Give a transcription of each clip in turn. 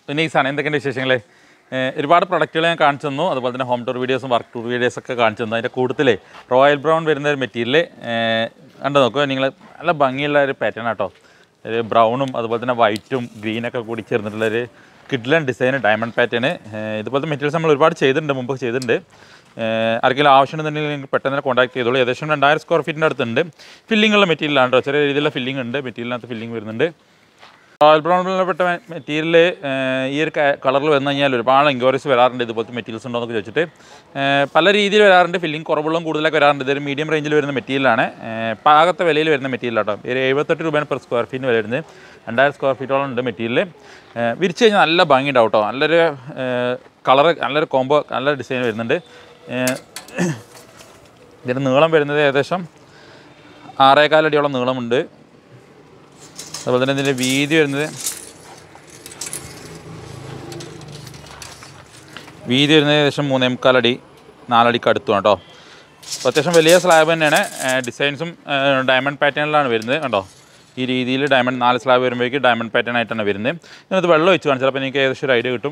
നൈസാണ്. എന്തൊക്കെയുണ്ട് വിശേഷങ്ങൾ? ഒരുപാട് പ്രൊഡക്റ്റുകൾ ഞാൻ കാണിച്ചു തന്നു. അതുപോലെ തന്നെ ഹോം ടൂർ വീഡിയോസും വർക്ക് ടൂർ വീഡിയോസൊക്കെ കാണിച്ചു തന്നു. അതിൻ്റെ കൂടുതൽ റോയൽ ബ്രൗൺ വരുന്ന ഒരു മെറ്റീരിയൽ കണ്ടു നോക്കുക. നിങ്ങൾ നല്ല ഭംഗിയുള്ള ഒരു പാറ്റേൺ ആട്ടോ. ഒരു ബ്രൗണും അതുപോലെ തന്നെ വൈറ്റും ഗ്രീനൊക്കെ കൂടി ചേർന്നിട്ടുള്ളൊരു കിഡ്ലൻ ഡിസൈൻ ഡയമണ്ട് പാറ്റേൺ. ഇതുപോലത്തെ മെറ്റീരിയൽസ് നമ്മൾ ഒരുപാട് ചെയ്തിട്ടുണ്ട്, മുമ്പ് ചെയ്തിട്ടുണ്ട്. ആർക്കെങ്കിലും ആവശ്യമുണ്ടെന്നുണ്ടെങ്കിൽ നിങ്ങൾക്ക് പെട്ടെന്ന് തന്നെ കോൺടാക്ട് ചെയ്തോളൂ. ഏകദേശം 2000 സ്ക്വയർ ഫീറ്റിൻ്റെ അടുത്തുണ്ട്. ഫില്ലിങ്ങുള്ള മെറ്റീരിയലാണ് കേട്ടോ. ചെറിയ രീതിയിലുള്ള ഫില്ലിംഗ് ഉണ്ട്, മെറ്റീരിയലിനകത്ത് ഫില്ലിംഗ് വരുന്നുണ്ട്. റോയൽ ബ്രൗണിൽപ്പെട്ട മെറ്റീരിയൽ ഈ ഒരു കളറിൽ വന്നു കഴിഞ്ഞാൽ ഒരുപാട് എൻക്വയറീസ് വരാറുണ്ട്. ഇതുപോലത്തെ മെറ്റീരിയൽസ് ഉണ്ടോ എന്നൊക്കെ ചോദിച്ചിട്ട് പല രീതിയിൽ വരാറുണ്ട്. ഫില്ലിംഗ് കുറവുകളും കൂടുതലൊക്കെ വരാറുണ്ട്. ഇതൊരു മീഡിയം റേഞ്ചിൽ വരുന്ന മെറ്റീരിയലാണ്. പാകത്തെ വിലയിൽ വരുന്ന മെറ്റീരിയൽ കേട്ടോ. ഒരു 78 രൂപയാണ് പെർ സ്ക്വയർ ഫീറ്റിന് വില വരുന്നത്. 2000 സ്ക്വയർ ഫീറ്റോളം ഉണ്ട് മെറ്റീരിയൽ. വിരിച്ച് കഴിഞ്ഞാൽ നല്ല ഭംഗി ഉണ്ടാവും കേട്ടോ. നല്ലൊരു കളറ്, നല്ലൊരു കോംബോ, നല്ല ഡിസൈൻ വരുന്നുണ്ട്. ഇതിൻ്റെ നീളം വരുന്നത് ഏകദേശം 6.25 അടിയോളം നീളമുണ്ട്. അതുപോലെ തന്നെ ഇതിൻ്റെ വീതി വരുന്നത് ഏകദേശം 3.25 അടി 4 അടിക്ക് അടുത്തുമാണ് കേട്ടോ. അപ്പോൾ അത്യാവശ്യം വലിയ സ്ലാബ് തന്നെയാണ്. ഡിസൈൻസും ഡയമണ്ട് പാറ്റേണിലാണ് വരുന്നത് കേട്ടോ. ഈ രീതിയിൽ ഡയമണ്ട് 4 സ്ലാബ് വരുമ്പോഴേക്ക് ഡയമണ്ട് പാറ്റേൺ ആയിട്ടാണ് വരുന്നത്. ഇതിനകത്ത് വെള്ളം ഒഴിച്ച് കാണിച്ചാൽ അപ്പോൾ എനിക്ക് ഏകദേശം ഒരു ഐഡിയ കിട്ടും.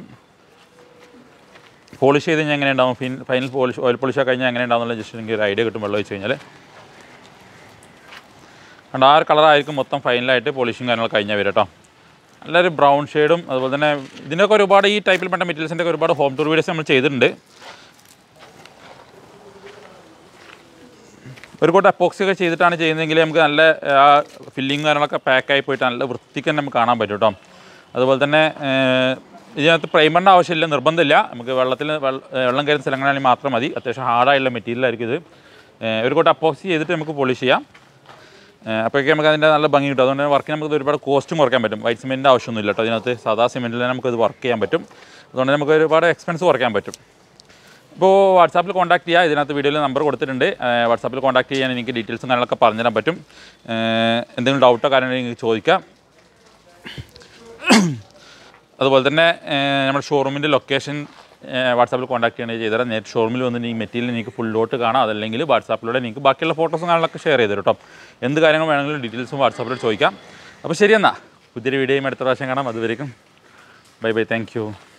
പോളിഷ് ചെയ്ത് കഴിഞ്ഞാൽ എങ്ങനെ ഉണ്ടാവും, ഫൈനൽ പോളിഷ്, ഓയിൽ പോളിഷൊക്കെ കഴിഞ്ഞാൽ എങ്ങനെ ഉണ്ടാവുന്നുള്ള ജസ്റ്റ് എനിക്ക് ഒരു ഐഡിയ കിട്ടും വെള്ളം ഒഴിച്ച് കഴിഞ്ഞാൽ. അതുകൊണ്ട് ആ ഒരു കളറായിരിക്കും മൊത്തം ഫൈനലായിട്ട് പോളിഷിങ് കാര്യങ്ങളൊക്കെ കഴിഞ്ഞാൽ വരും കേട്ടോ. നല്ലൊരു ബ്രൗൺ ഷെയ്ഡും അതുപോലെ തന്നെ ഇതിനൊക്കെ ഒരുപാട് ഈ ടൈപ്പിൽപ്പെട്ട മെറ്റീരിയൽസിൻ്റെ ഒരുപാട് ഹോം ടൂർ വീഡിയോസ് നമ്മൾ ചെയ്തിട്ടുണ്ട്. ഒരു കൂട്ടം അപ്പോക്സി ഒക്കെ ചെയ്തിട്ടാണ് ചെയ്യുന്നതെങ്കിൽ നമുക്ക് നല്ല ആ ഫില്ലിങ് കാര്യങ്ങളൊക്കെ പാക്കായി പോയിട്ട് നല്ല വൃത്തിക്ക് തന്നെ നമുക്ക് കാണാൻ പറ്റും കേട്ടോ. അതുപോലെ തന്നെ ഇതിനകത്ത് പ്രൈമറിൻ്റെ ആവശ്യമില്ല, നിർബന്ധമില്ല. നമുക്ക് വെള്ളം കയറുന്ന സ്ഥലങ്ങളാണെങ്കിൽ മാത്രം മതി. അത്യാവശ്യം ഹാർഡായുള്ള മെറ്റീരിയലായിരിക്കും ഇത്. ഒരു കൂട്ടം അപ്പോക്സി ചെയ്തിട്ട് നമുക്ക് പോളിഷ് ചെയ്യാം. അപ്പോഴേക്കും നമുക്ക് അതിൻ്റെ നല്ല ഭംഗി കിട്ടും. അതുകൊണ്ട് വർക്കിന് നമുക്ക് ഒരുപാട് കോസ്റ്റും കുറയ്ക്കാൻ പറ്റും. വൈറ്റ് സിമെൻറ്റിൻ്റെ ആവശ്യമൊന്നുമില്ല കേട്ടോ. അതിനകത്ത് സാധാ സിമെൻറ്റിൽ തന്നെ നമുക്കത് വർക്ക് ചെയ്യാൻ പറ്റും. അതുകൊണ്ട് നമുക്ക് ഒരുപാട് എക്സ്പെൻസ് കുറയ്ക്കാൻ പറ്റും. ഇപ്പോൾ വാട്സാപ്പിൽ കോൺടാക്ട് ചെയ്യുക. ഇതിനകത്ത് വീഡിയോയിൽ നമ്പർ കൊടുത്തിട്ടുണ്ട്. വാട്സാപ്പിൽ കോൺടാക്ട് ചെയ്യാൻ എനിക്ക് ഡീറ്റെയിൽസും കാര്യങ്ങളൊക്കെ പറഞ്ഞുതരാൻ പറ്റും. എന്തെങ്കിലും ഡൗട്ടോ കാര്യങ്ങളോ നിങ്ങൾക്ക് ചോദിക്കാം. അതുപോലെ തന്നെ നമ്മുടെ ഷോറൂമിൻ്റെ ലൊക്കേഷൻ വാട്സാപ്പിൽ കോൺടാക്ട് ചെയ്യണമെങ്കിൽ ചെയ്തുതരാം. നേരിട്ട് ഷോറൂമിൽ വന്ന് ഈ മെറ്റീരിയൽ നിങ്ങൾക്ക് ഫുൾ ലോട്ട് കാണാം. അതല്ലെങ്കിൽ വാട്സാപ്പിലൂടെ നിങ്ങൾക്ക് ബാക്കിയുള്ള ഫോട്ടോസും കാര്യങ്ങളൊക്കെ ഷെയർ ചെയ്ത് തരും കേട്ടോ. എന്ത് കാര്യങ്ങൾ വേണമെങ്കിലും ഡീറ്റെയിൽസും വാട്സാപ്പിൽ ചോദിക്കാം. അപ്പോൾ ശരി എന്നാൽ പുതിയൊരു വീഡിയോയും അടുത്ത പ്രാവശ്യം കാണാം. അതുവരേക്കും ബൈ ബൈ, താങ്ക് യു.